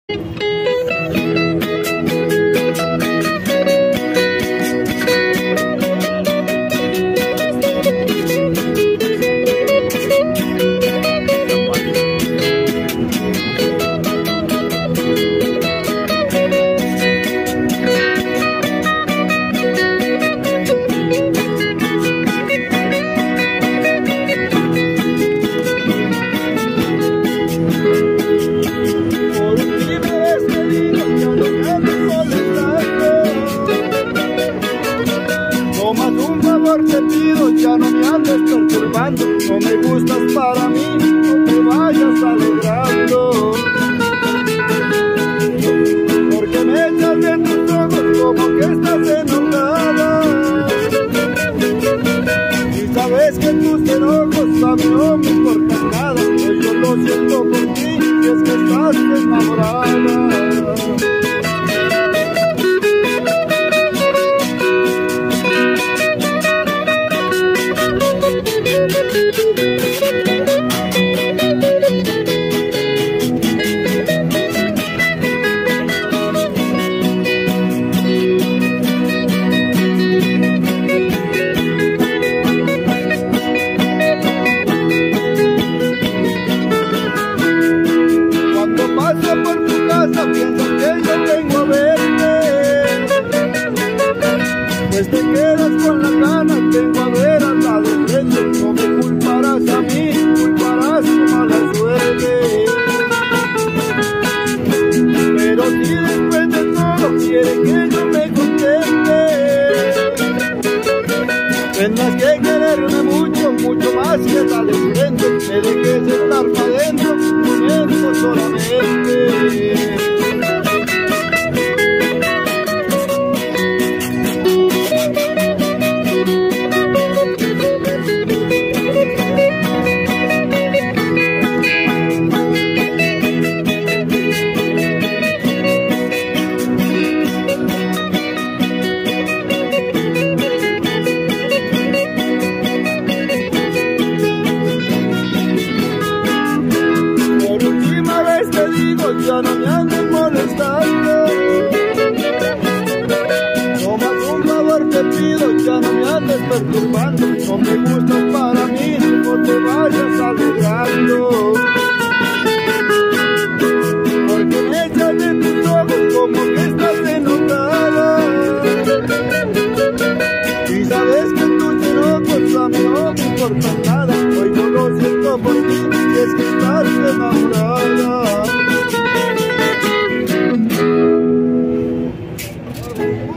Te pido, ya no me andes perturbando, no me gustas para mí, no te vayas alegrando. Porque me echas de tus ojos como que estás enojada. Y sabes que tus enojos a mí no me importan nada, pues yo lo siento por ti, y es que estás enamorada. Por tu casa piensas que yo vengo a verte, pues te quedas con las ganas, vengo a ver al lado frente. No me culparás a mí, culparás tu mala suerte. Pero si después de todo quiere que yo me contente, tendrás que quererme mucho, mucho más que tal enfrente. Me dejes estar pa' dentro, uniendo solamente. Ya no me andes molestando, no más un favor te pido, ya no me andes perturbando, no me gusta